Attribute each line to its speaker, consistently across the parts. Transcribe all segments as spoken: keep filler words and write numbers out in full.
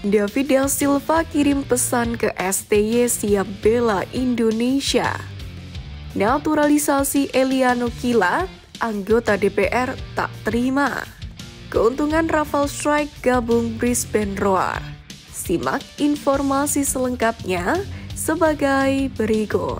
Speaker 1: David da Silva kirim pesan ke S T Y siap bela Indonesia. Naturalisasi Eliano Kila, anggota D P R tak terima. Keuntungan Rafale Strike gabung Brisbane Roar. Simak informasi selengkapnya sebagai berikut.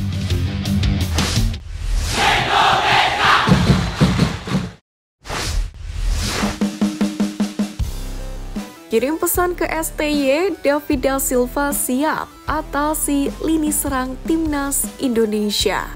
Speaker 1: Kirim pesan ke S T Y, David da Silva siap atasi lini serang Timnas Indonesia.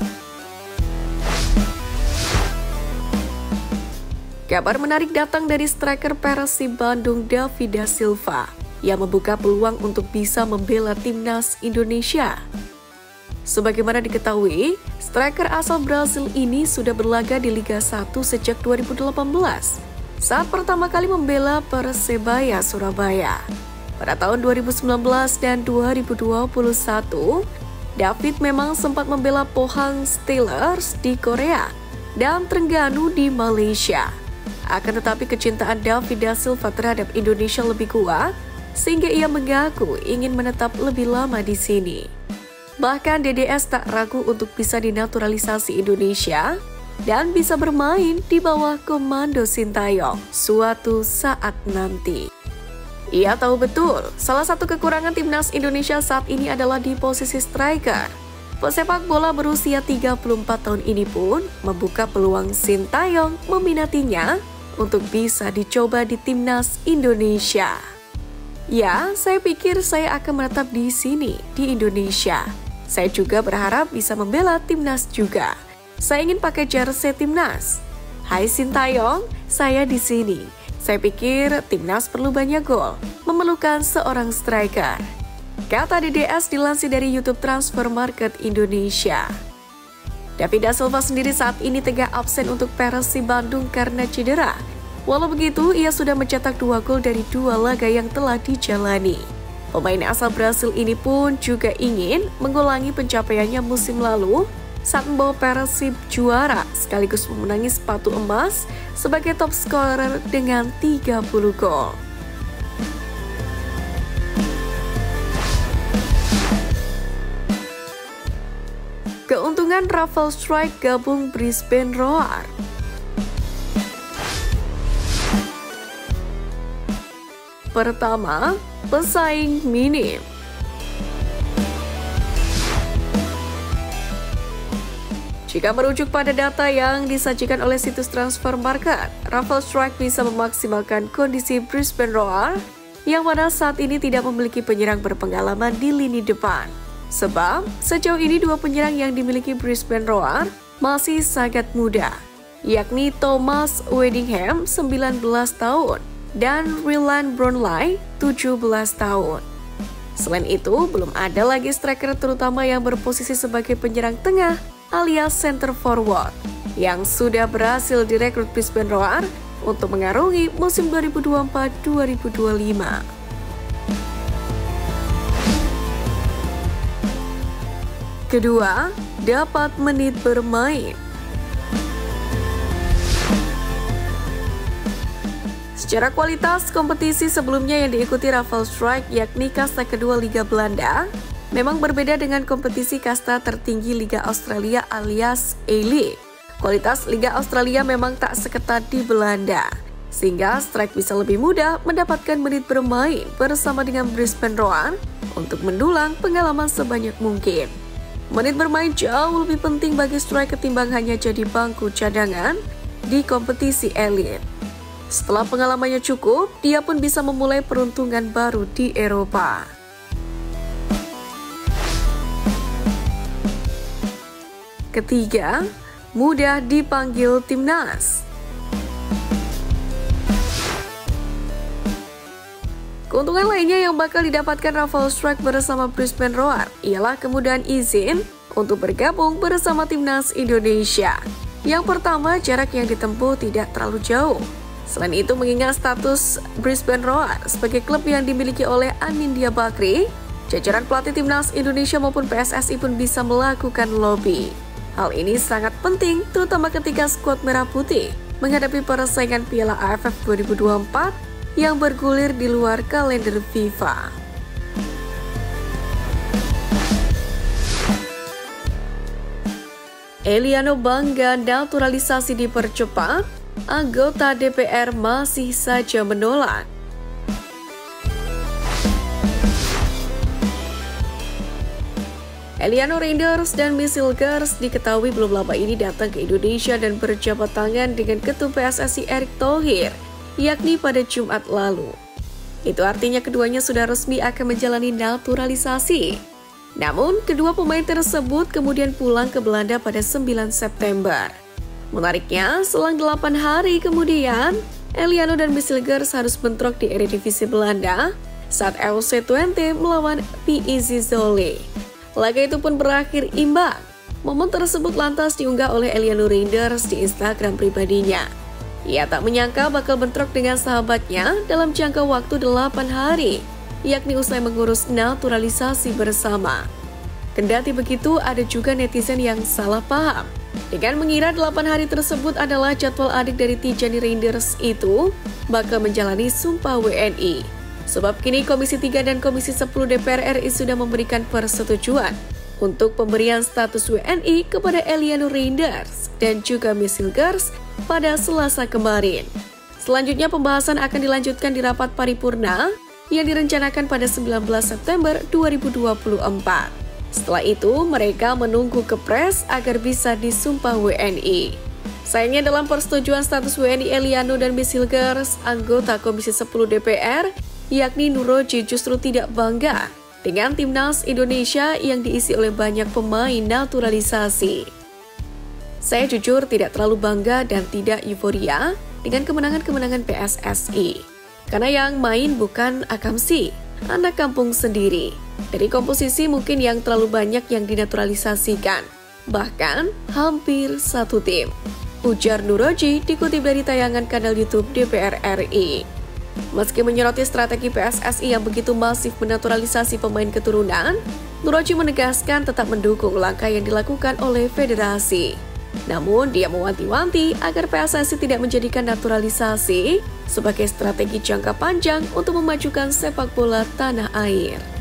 Speaker 1: Kabar menarik datang dari striker Persib Bandung David da Silva yang membuka peluang untuk bisa membela Timnas Indonesia. Sebagaimana diketahui, striker asal Brasil ini sudah berlaga di Liga satu sejak dua ribu delapan belas. Saat pertama kali membela Persebaya Surabaya. Pada tahun dua ribu sembilan belas dan dua ribu dua puluh satu, David memang sempat membela Pohang Steelers di Korea dan Terengganu di Malaysia. Akan tetapi kecintaan David da Silva terhadap Indonesia lebih kuat, sehingga ia mengaku ingin menetap lebih lama di sini. Bahkan D D S tak ragu untuk bisa dinaturalisasi Indonesia dan bisa bermain di bawah komando Sintayong suatu saat nanti. Ia tahu betul, salah satu kekurangan Timnas Indonesia saat ini adalah di posisi striker. Pesepak bola berusia tiga puluh empat tahun ini pun membuka peluang Sintayong meminatinya untuk bisa dicoba di Timnas Indonesia. Ya, saya pikir saya akan menetap di sini, di Indonesia. Saya juga berharap bisa membela Timnas juga. Saya ingin pakai jersey Timnas. Hai Sintayong, saya di sini. Saya pikir Timnas perlu banyak gol, memerlukan seorang striker. Kata D D S dilansir dari YouTube Transfer Market Indonesia. David da Silva sendiri saat ini tengah absen untuk Persib Bandung karena cedera. Walau begitu, ia sudah mencetak dua gol dari dua laga yang telah dijalani. Pemain asal Brasil ini pun juga ingin mengulangi pencapaiannya musim lalu saat membawa Persib juara sekaligus memenangi sepatu emas sebagai top scorer dengan tiga puluh gol. Keuntungan Rafale Strike gabung Brisbane Roar. Pertama, pesaing minim. Jika merujuk pada data yang disajikan oleh situs Transfer Market, Rafale Strike bisa memaksimalkan kondisi Brisbane Roar yang pada saat ini tidak memiliki penyerang berpengalaman di lini depan. Sebab, sejauh ini dua penyerang yang dimiliki Brisbane Roar masih sangat muda, yakni Thomas Weddingham sembilan belas tahun dan Ryland Brownlie tujuh belas tahun. Selain itu, belum ada lagi striker terutama yang berposisi sebagai penyerang tengah alias center forward yang sudah berhasil direkrut Brisbane Roar untuk mengarungi musim dua ribu dua puluh empat dua ribu dua puluh lima. Kedua, dapat menit bermain. Secara kualitas, kompetisi sebelumnya yang diikuti Rafale Strike yakni kasta kedua Liga Belanda memang berbeda dengan kompetisi kasta tertinggi Liga Australia alias A-League. Kualitas Liga Australia memang tak seketat di Belanda, sehingga Strike bisa lebih mudah mendapatkan menit bermain bersama dengan Brisbane Roar untuk mendulang pengalaman sebanyak mungkin. Menit bermain jauh lebih penting bagi Strike ketimbang hanya jadi bangku cadangan di kompetisi elit. Setelah pengalamannya cukup, dia pun bisa memulai peruntungan baru di Eropa. Ketiga, mudah dipanggil Timnas. Keuntungan lainnya yang bakal didapatkan Rafale Strike bersama Brisbane Roar ialah kemudahan izin untuk bergabung bersama Timnas Indonesia. Yang pertama, jarak yang ditempuh tidak terlalu jauh. Selain itu, mengingat status Brisbane Roar sebagai klub yang dimiliki oleh Anindya Bakri, jajaran pelatih Timnas Indonesia maupun P S S I pun bisa melakukan lobby. Hal ini sangat penting, terutama ketika skuad Merah Putih menghadapi persaingan Piala A F F dua ribu dua puluh empat yang bergulir di luar kalender FIFA. Eliano bangga naturalisasi dipercepat, anggota D P R masih saja menolak. Eliano Reynders dan Miss Hilgers diketahui belum lama ini datang ke Indonesia dan berjabat tangan dengan Ketum P S S I Erick Thohir, yakni pada Jumat lalu. Itu artinya keduanya sudah resmi akan menjalani naturalisasi. Namun, kedua pemain tersebut kemudian pulang ke Belanda pada sembilan September. Menariknya, selang delapan hari kemudian, Eliano dan Miss Hilgers harus bentrok di Eredivisie Belanda saat F C Twente melawan P S V Zwolle. Laga itu pun berakhir imbang. Momen tersebut lantas diunggah oleh Eliano Reynders di Instagram pribadinya. Ia tak menyangka bakal bentrok dengan sahabatnya dalam jangka waktu delapan hari, yakni usai mengurus naturalisasi bersama. Kendati begitu, ada juga netizen yang salah paham dengan mengira delapan hari tersebut adalah jadwal adik dari Tijani Reynders itu bakal menjalani sumpah W N I. Sebab kini Komisi tiga dan Komisi sepuluh D P R R I sudah memberikan persetujuan untuk pemberian status W N I kepada Eliano Reynders dan juga Miss Hilgers pada Selasa kemarin. Selanjutnya pembahasan akan dilanjutkan di rapat paripurna yang direncanakan pada sembilan belas September dua ribu dua puluh empat. Setelah itu, mereka menunggu kepres agar bisa disumpah W N I. Sayangnya dalam persetujuan status W N I Eliano dan Miss Hilgers, anggota Komisi sepuluh D P R, yakni Nuroji justru tidak bangga dengan timnas Indonesia yang diisi oleh banyak pemain naturalisasi. Saya jujur tidak terlalu bangga dan tidak euforia dengan kemenangan-kemenangan P S S I. Karena yang main bukan Akamsi, anak kampung sendiri. Dari komposisi mungkin yang terlalu banyak yang dinaturalisasikan, bahkan hampir satu tim. Ujar Nuroji dikutip dari tayangan kanal YouTube D P R R I. Meski menyoroti strategi P S S I yang begitu masif menaturalisasi pemain keturunan, Nuroji menegaskan tetap mendukung langkah yang dilakukan oleh federasi. Namun, dia mewanti-wanti agar P S S I tidak menjadikan naturalisasi sebagai strategi jangka panjang untuk memajukan sepak bola tanah air.